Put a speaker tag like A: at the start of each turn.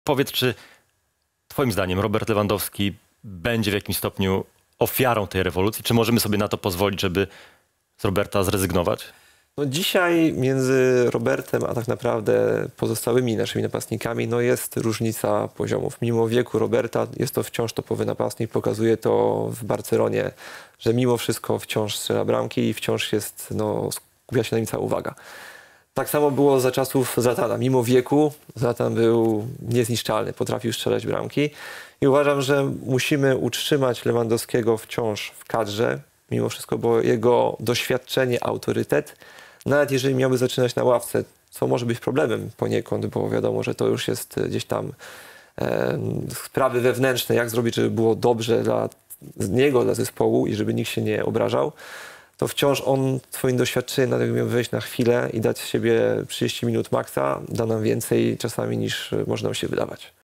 A: Powiedz, czy twoim zdaniem Robert Lewandowski będzie w jakimś stopniu ofiarą tej rewolucji? Czy możemy sobie na to pozwolić, żeby z Roberta zrezygnować?
B: No dzisiaj między Robertem a tak naprawdę pozostałymi naszymi napastnikami jest różnica poziomów. Mimo wieku Roberta jest to wciąż topowy napastnik. Pokazuje to w Barcelonie, że mimo wszystko wciąż strzela bramki i wciąż skupia się na nim cała uwaga. Tak samo było za czasów Zlatana. Mimo wieku Zlatan był niezniszczalny, potrafił strzelać bramki. I uważam, że musimy utrzymać Lewandowskiego wciąż w kadrze, mimo wszystko, bo jego doświadczenie, autorytet, nawet jeżeli miałby zaczynać na ławce, co może być problemem poniekąd, bo wiadomo, że to już jest gdzieś tam sprawy wewnętrzne, jak zrobić, żeby było dobrze dla niego, dla zespołu i żeby nikt się nie obrażał, to wciąż on swoim doświadczeniem nawet miał wejść na chwilę i dać z siebie 30 minut maksa, da nam więcej czasami niż może nam się wydawać.